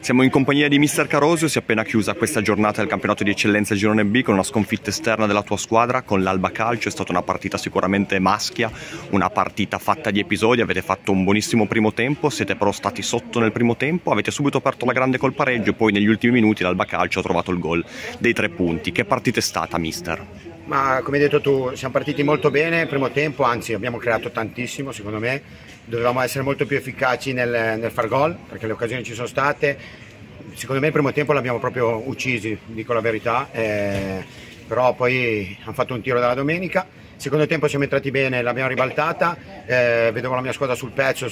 Siamo in compagnia di Mister Caroso, si è appena chiusa questa giornata del campionato di eccellenza Girone B con una sconfitta esterna della tua squadra con l'Alba Calcio. È stata una partita sicuramente maschia, una partita fatta di episodi, avete fatto un buonissimo primo tempo, siete però stati sotto nel primo tempo, avete subito aperto la grande col pareggio e poi negli ultimi minuti l'Alba Calcio ha trovato il gol dei 3 punti. Che partita è stata, mister? Ma come hai detto tu, siamo partiti molto bene il primo tempo, anzi abbiamo creato tantissimo secondo me, dovevamo essere molto più efficaci nel far gol perché le occasioni ci sono state, secondo me il primo tempo l'abbiamo proprio uccisi, dico la verità, però poi hanno fatto un tiro dalla domenica, secondo tempo siamo entrati bene, l'abbiamo ribaltata, vedevo la mia squadra sul pezzo,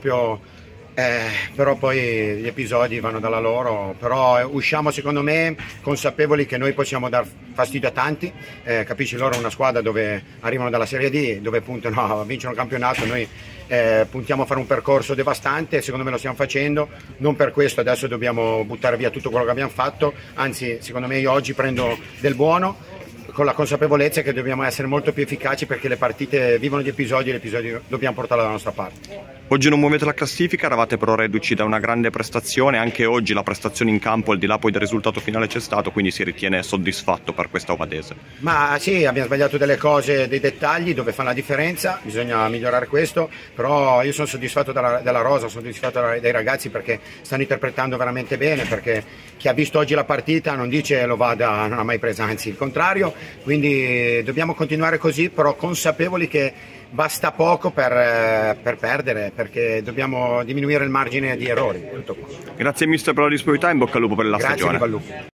però poi gli episodi vanno dalla loro, però usciamo secondo me consapevoli che noi possiamo dar fastidio a tanti, capisci, loro è una squadra dove arrivano dalla Serie D, dove puntano a vincere un campionato, noi puntiamo a fare un percorso devastante, secondo me lo stiamo facendo, non per questo adesso dobbiamo buttare via tutto quello che abbiamo fatto, anzi secondo me io oggi prendo del buono, con la consapevolezza che dobbiamo essere molto più efficaci perché le partite vivono di episodi e gli episodi dobbiamo portarla dalla nostra parte. Oggi non muovete la classifica, eravate però reduci da una grande prestazione, anche oggi la prestazione in campo al di là poi del risultato finale c'è stato, quindi si ritiene soddisfatto per questa Ovadese. Ma sì, abbiamo sbagliato delle cose, dei dettagli dove fanno la differenza, bisogna migliorare questo, però io sono soddisfatto della rosa, sono soddisfatto dai ragazzi perché stanno interpretando veramente bene, perché chi ha visto oggi la partita non dice Lovada non ha mai presa, anzi il contrario, quindi dobbiamo continuare così, però consapevoli che basta poco per perdere, perché dobbiamo diminuire il margine di errori. Tutto qua. Grazie mister per la disponibilità e in bocca al lupo per la Grazie, stagione. in bocca al lupo.